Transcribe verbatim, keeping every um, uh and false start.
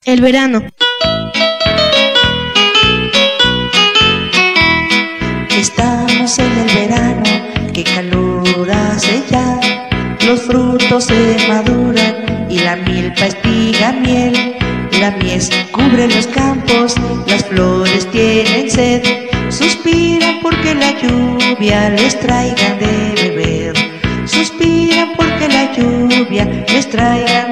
El verano. Estamos en el verano, qué calor hace ya. Los frutos se maduran y la milpa espiga miel. La mies cubre los campos, las flores tienen sed. Suspiran porque la lluvia les traiga de beber. Suspiran porque la lluvia les traiga